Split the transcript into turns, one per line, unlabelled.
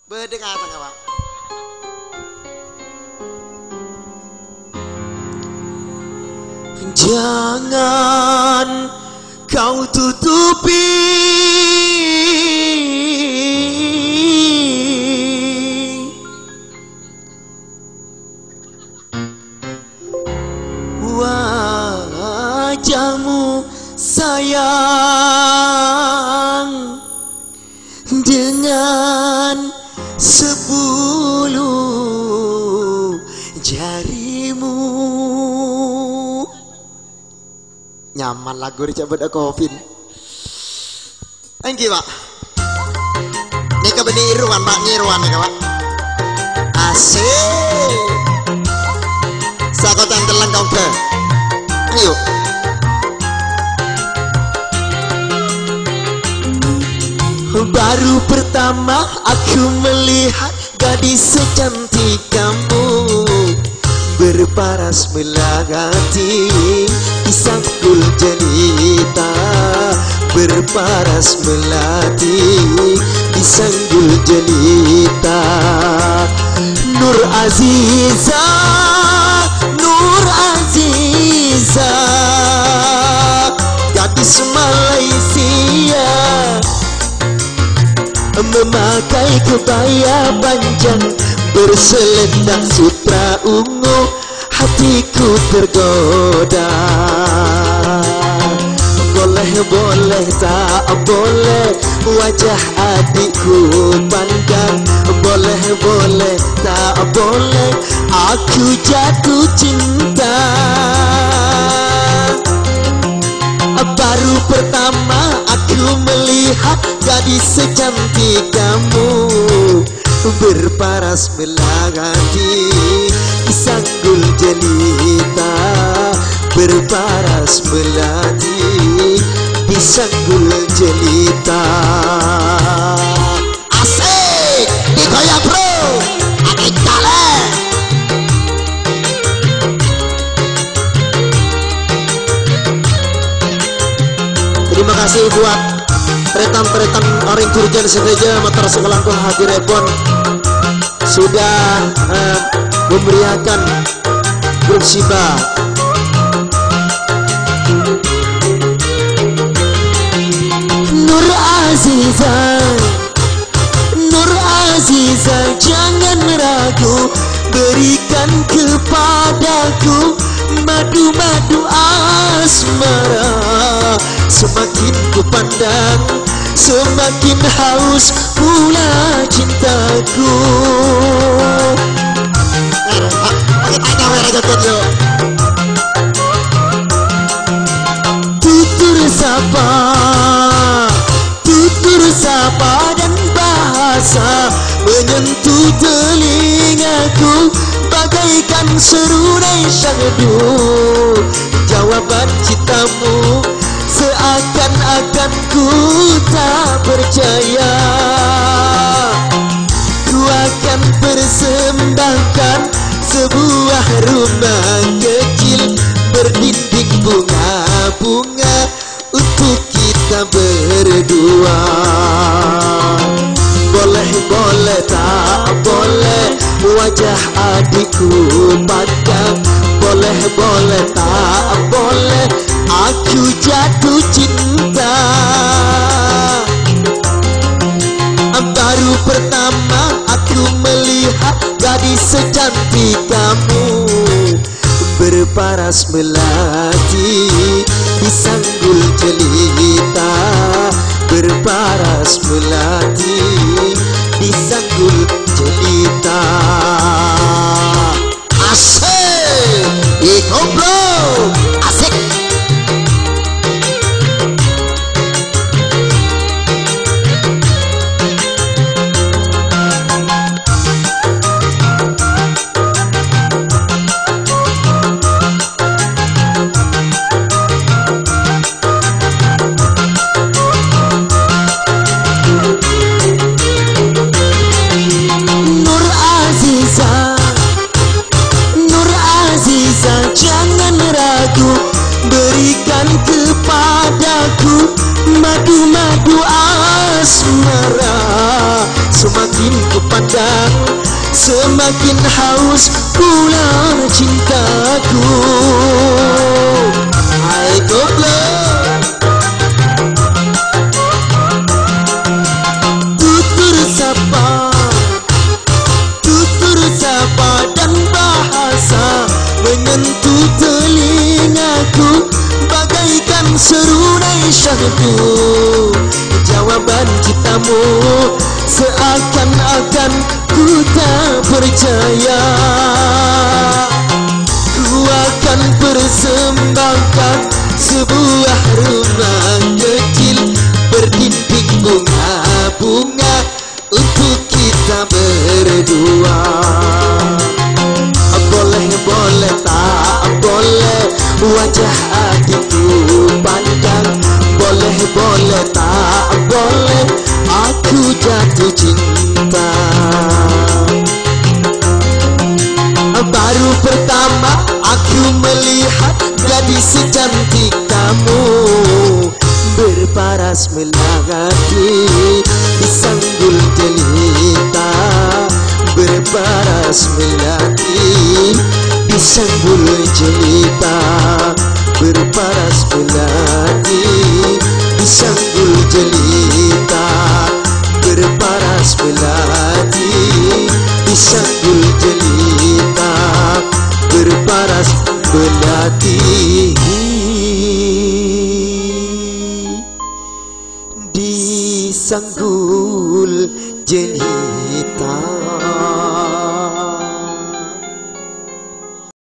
Berdengar tak Pak? Jangan kau tutupi wajahmu sayang dengan 10 jarimu. Nyaman lagu dicabat COVID. Thank you Pak. Ini ke beniruan Pak, ngiruan nih Pak. Asik. Sakotan telang kau ke. Ayo. Baru pertama aku melihat gadis secantik kamu, berparas melangati di sanggul jelita, berparas melati di sanggul jelita. Nur Aziza, Nur Aziza, gadis Malaysia, memakai kebaya panjang berselendang sutra ungu, hatiku tergoda. Boleh tak boleh wajah adikku pandang, boleh tak boleh aku jatuh cinta. Baru pertama aku melihat gadis secantik kamu, berparas melangati di sanggul jelita, berparas melati di sanggul jelita. Asik, digoyang bro, adik talent. Terima kasih buat peretan-peretan orang Jurjan segeja motor sekelangkung hadir repon sudah memberiakan grup Siba. Nur Aziza, Nur Aziza, jangan ragu, berikan kepadaku madu-madu asmara. Semakin ku pandang, semakin haus pula cintaku. Tutur sapa dan bahasa menyentuh telingaku bagaikan serurai syahdu. Jawaban cintamu seakan-akan ku tak percaya. Ku akan persembahkan sebuah rumah kecil berdinding bunga-bunga untuk kita berdua. Boleh tak boleh wajah adikku pandang, boleh tak boleh aku jatuh cinta. Baru pertama aku melihat gadis secantik kamu, berparas melati di sanggul jelita, berparas melati di sanggul jelita. Asik, ikoblo, asik. Jangan ragu, berikan kepadaku madu-madu asmara. Semakin ku pandang, semakin haus pula cintaku. Hai Koplo, tutur sapa dan bahasa menyentuh telingaku bagaikan serunai syahdu. Jawaban cintamu seakan-akan ku tak percaya. Ku akan persembahkan sebuah rumah kecil berdinding bunga-bunga untuk kita berdua. Boleh tak boleh wajah hatiku pandang, boleh tak boleh aku jatuh cinta. Baru pertama aku melihat gadis secantik kamu, berparas melati disanggul jelita, berparas melati disanggul jelita, berparas melati disanggul jelita, berparas melati disanggul jelita, berparas melati disanggul jelita.